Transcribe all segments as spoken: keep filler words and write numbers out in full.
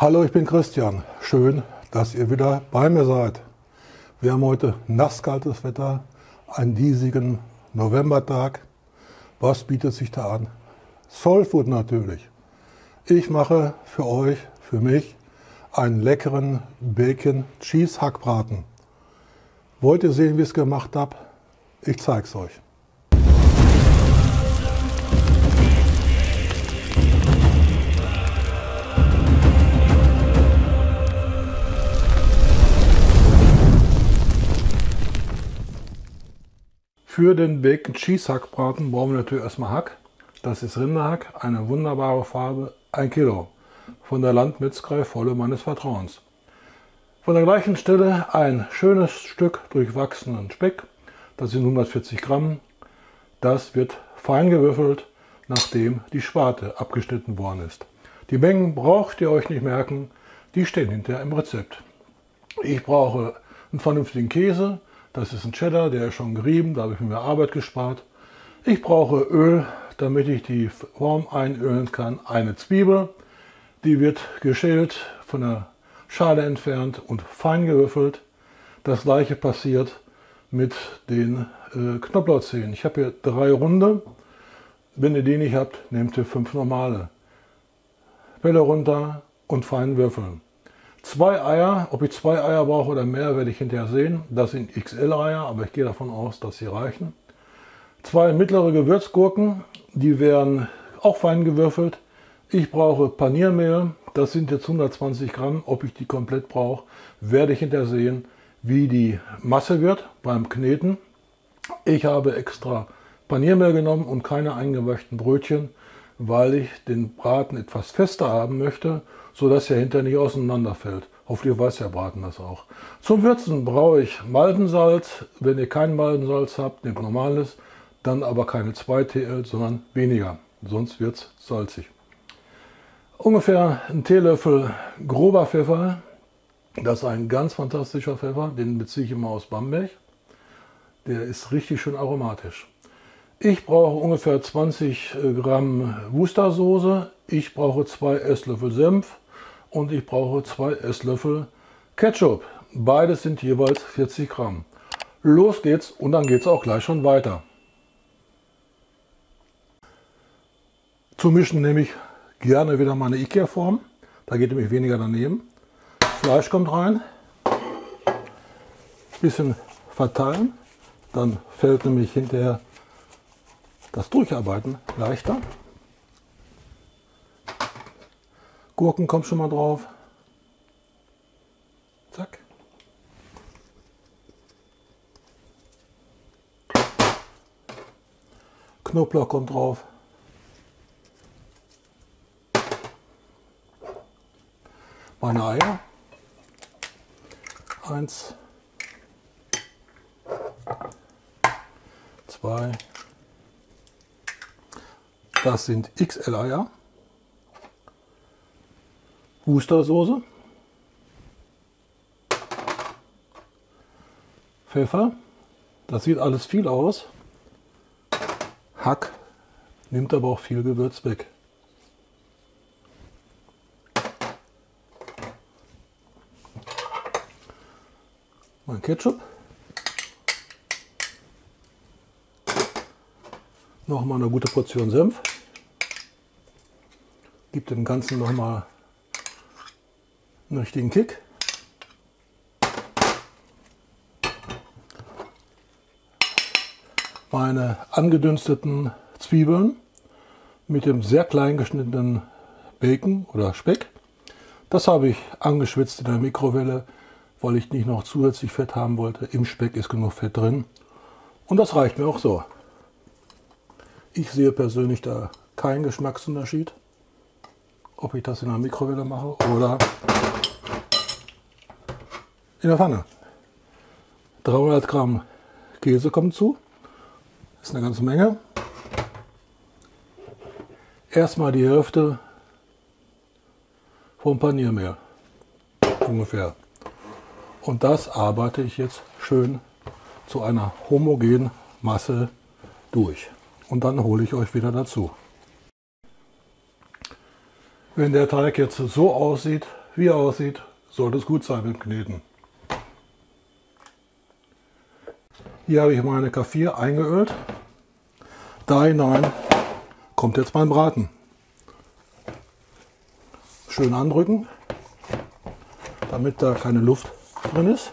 Hallo, ich bin Christian. Schön, dass ihr wieder bei mir seid. Wir haben heute nasskaltes Wetter, einen diesigen Novembertag. Was bietet sich da an? Soulfood natürlich. Ich mache für euch, für mich, einen leckeren Bacon-Cheese-Hackbraten. Wollt ihr sehen, wie ich es gemacht habe? Ich zeige es euch. Für den Bacon Cheese Hackbraten brauchen wir natürlich erstmal Hack. Das ist Rinderhack, eine wunderbare Farbe, ein Kilo. Von der Landmetzgerei Volle meines Vertrauens. Von der gleichen Stelle ein schönes Stück durchwachsenen Speck. Das sind hundertvierzig Gramm. Das wird fein gewürfelt, nachdem die Sparte abgeschnitten worden ist. Die Mengen braucht ihr euch nicht merken, die stehen hinterher im Rezept. Ich brauche einen vernünftigen Käse. Das ist ein Cheddar, der ist schon gerieben, da habe ich mir Arbeit gespart. Ich brauche Öl, damit ich die Form einölen kann. Eine Zwiebel, die wird geschält, von der Schale entfernt und fein gewürfelt. Das gleiche passiert mit den äh, Knoblauchzehen. Ich habe hier drei runde. Wenn ihr die nicht habt, nehmt ihr fünf normale. Pelle runter und fein würfeln. Zwei Eier, ob ich zwei Eier brauche oder mehr, werde ich hinterher sehen. Das sind X L-Eier, aber ich gehe davon aus, dass sie reichen. Zwei mittlere Gewürzgurken, die werden auch fein gewürfelt. Ich brauche Paniermehl, das sind jetzt hundertzwanzig Gramm. Ob ich die komplett brauche, werde ich hinterher sehen, wie die Masse wird beim Kneten. Ich habe extra Paniermehl genommen und keine eingeweichten Brötchen, weil ich den Braten etwas fester haben möchte, sodass er hinterher nicht auseinanderfällt. Hoffentlich weiß der Braten das auch. Zum Würzen brauche ich Maldensalz. Wenn ihr kein Maldensalz habt, nehmt normales, dann aber keine zwei T L, sondern weniger. Sonst wird es salzig. Ungefähr ein Teelöffel grober Pfeffer. Das ist ein ganz fantastischer Pfeffer, den beziehe ich immer aus Bamberg. Der ist richtig schön aromatisch. Ich brauche ungefähr zwanzig Gramm Worcestersoße. Ich brauche zwei Esslöffel Senf. Und ich brauche zwei Esslöffel Ketchup. Beides sind jeweils vierzig Gramm. Los geht's und dann geht es auch gleich schon weiter. Zum Mischen nehme ich gerne wieder meine Ikea-Form. Da geht nämlich weniger daneben. Fleisch kommt rein. Bisschen verteilen. Dann fällt nämlich hinterher das Durcharbeiten leichter. Gurken kommt schon mal drauf. Zack. Knoblauch kommt drauf. Meine Eier. Eins. Zwei. Das sind X L-Eier. Worcestersoße, Pfeffer, das sieht alles viel aus. Hack nimmt aber auch viel Gewürz weg. Mein Ketchup. Nochmal eine gute Portion Senf. Gibt dem Ganzen nochmal einen richtigen Kick. Meine angedünsteten Zwiebeln mit dem sehr klein geschnittenen Bacon oder Speck. Das habe ich angeschwitzt in der Mikrowelle, weil ich nicht noch zusätzlich Fett haben wollte. Im Speck ist genug Fett drin. Und das reicht mir auch so. Ich sehe persönlich da keinen Geschmacksunterschied, ob ich das in der Mikrowelle mache oder in der Pfanne. dreihundert Gramm Käse kommen zu. Das ist eine ganze Menge. Erstmal die Hälfte vom Paniermehl. Ungefähr. Und das arbeite ich jetzt schön zu einer homogenen Masse durch. Und dann hole ich euch wieder dazu. Wenn der Teig jetzt so aussieht, wie er aussieht, sollte es gut sein mit dem Kneten. Hier habe ich meine K vier eingeölt. Da hinein kommt jetzt mein Braten. Schön andrücken, damit da keine Luft drin ist.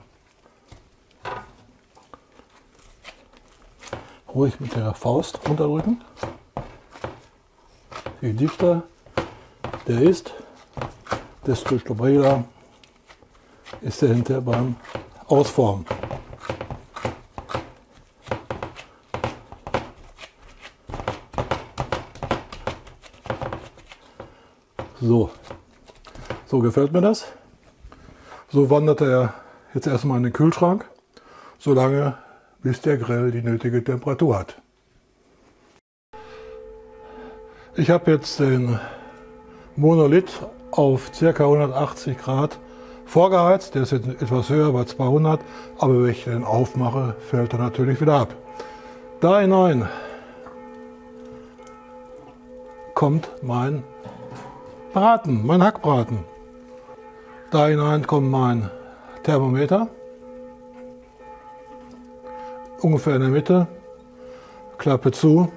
Ruhig mit der Faust runterdrücken. Je dichter der ist, desto stabiler ist er hinterher beim Ausformen. So, so gefällt mir das. So wandert er jetzt erstmal in den Kühlschrank, solange bis der Grill die nötige Temperatur hat. Ich habe jetzt den Monolith auf ca. hundertachtzig Grad vorgeheizt. Der ist jetzt etwas höher, bei zweihundert, aber wenn ich den aufmache, fällt er natürlich wieder ab. Da hinein kommt mein Braten, mein Hackbraten. Da hinein kommt mein Thermometer, ungefähr in der Mitte, Klappe zu,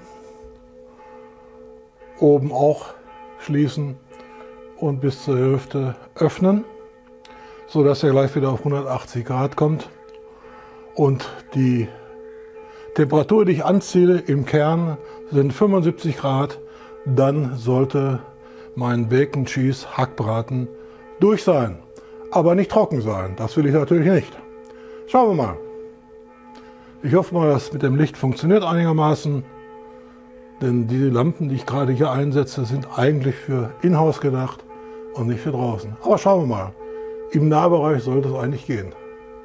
oben auch schließen und bis zur Hälfte öffnen, so dass er gleich wieder auf hundertachtzig Grad kommt. Und die Temperatur, die ich anziele im Kern, sind fünfundsiebzig Grad. Dann sollte mein Bacon Cheese Hackbraten durch sein, aber nicht trocken sein. Das will ich natürlich nicht. Schauen wir mal. Ich hoffe mal, dass mit dem Licht funktioniert einigermaßen, denn die Lampen, die ich gerade hier einsetze, sind eigentlich für in-house gedacht und nicht für draußen. Aber schauen wir mal. Im Nahbereich sollte es eigentlich gehen.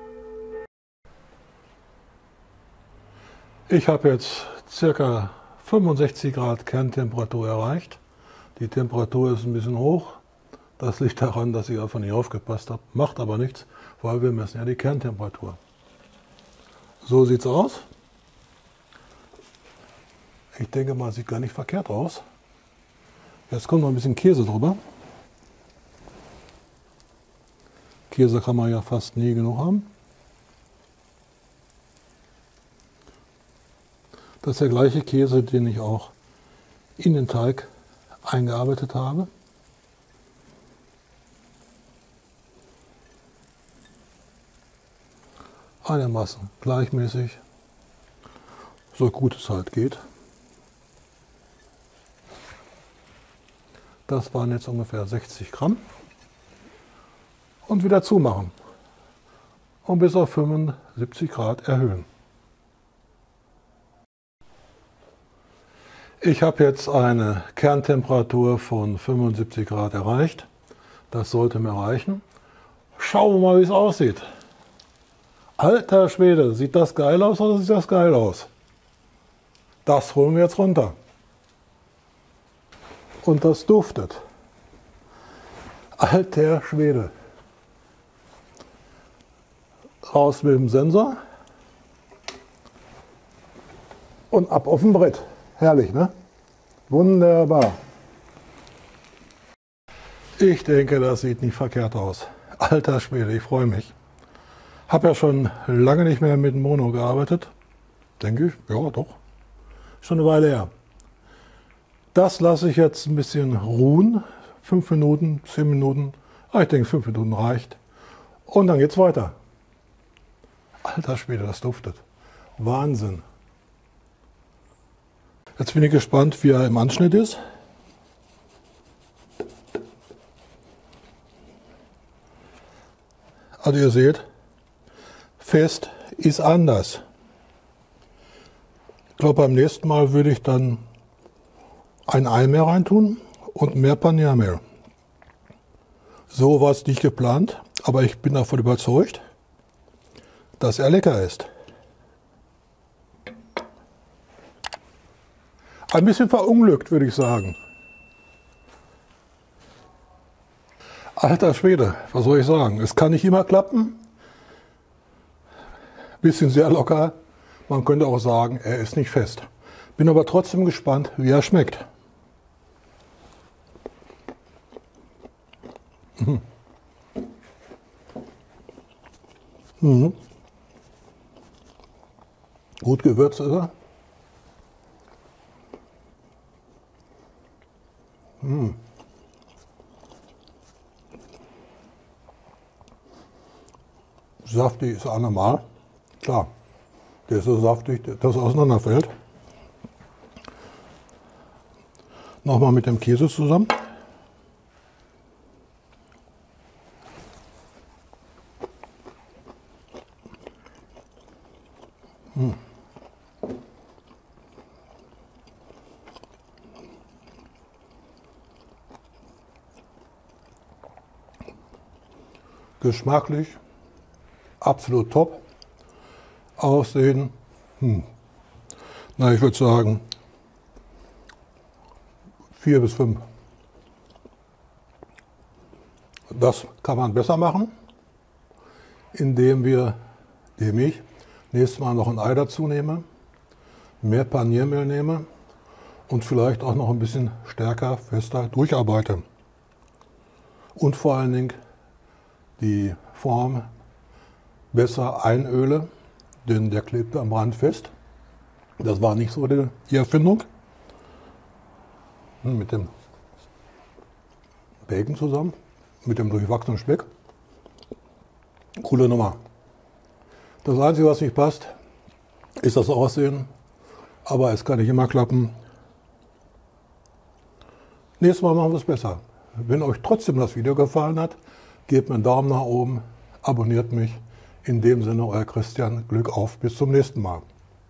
Ich habe jetzt ca. fünfundsechzig Grad Kerntemperatur erreicht. Die Temperatur ist ein bisschen hoch. Das liegt daran, dass ich einfach nicht aufgepasst habe. Macht aber nichts, weil wir messen ja die Kerntemperatur. So sieht es aus. Ich denke mal, sieht gar nicht verkehrt aus. Jetzt kommt noch ein bisschen Käse drüber. Käse kann man ja fast nie genug haben. Das ist der gleiche Käse, den ich auch in den Teig eingearbeitet habe. Einigermaßen gleichmäßig, so gut es halt geht. Das waren jetzt ungefähr sechzig Gramm. Und wieder zumachen und bis auf fünfundsiebzig Grad erhöhen. Ich habe jetzt eine Kerntemperatur von fünfundsiebzig Grad erreicht. Das sollte mir reichen. Schauen wir mal, wie es aussieht. Alter Schwede, sieht das geil aus oder sieht das geil aus? Das holen wir jetzt runter. Und das duftet. Alter Schwede. Raus mit dem Sensor. Und ab auf dem Brett. Herrlich, ne? Wunderbar. Ich denke, das sieht nicht verkehrt aus. Alter Schwede, ich freue mich. Habe ja schon lange nicht mehr mit Mono gearbeitet. Denke ich, ja doch. Schon eine Weile her. Das lasse ich jetzt ein bisschen ruhen. Fünf Minuten, zehn Minuten. Aber ich denke, fünf Minuten reicht. Und dann geht's weiter. Alter Schwede, das duftet. Wahnsinn. Jetzt bin ich gespannt, wie er im Anschnitt ist. Also ihr seht, fest ist anders. Ich glaube, beim nächsten Mal würde ich dann ein Ei mehr reintun und mehr Paniermehl. So war es nicht geplant, aber ich bin davon überzeugt, dass er lecker ist. Ein bisschen verunglückt, würde ich sagen. Alter Schwede, was soll ich sagen? Es kann nicht immer klappen. Bisschen sehr locker. Man könnte auch sagen, er ist nicht fest. Bin aber trotzdem gespannt, wie er schmeckt. Mhm. Mhm. Gut gewürzt ist er. Mhm. Saftig ist auch normal. Klar, der ist so saftig, dass er auseinanderfällt. Nochmal mit dem Käse zusammen. Hm. Geschmacklich absolut top. Aussehen, hm. na ich würde sagen vier bis fünf. Das kann man besser machen, indem wir, indem ich nächstes Mal noch ein Ei dazu nehme, mehr Paniermehl nehme und vielleicht auch noch ein bisschen stärker, fester durcharbeite. Und vor allen Dingen die Form besser einöle, denn der klebte am Rand fest. Das war nicht so die, die Erfindung. Mit dem Bacon zusammen, mit dem durchwachsenen Speck. Coole Nummer. Das Einzige, was nicht passt, ist das Aussehen, aber es kann nicht immer klappen. Nächstes Mal machen wir es besser. Wenn euch trotzdem das Video gefallen hat, gebt mir einen Daumen nach oben, abonniert mich. In dem Sinne, euer Christian, Glück auf, bis zum nächsten Mal.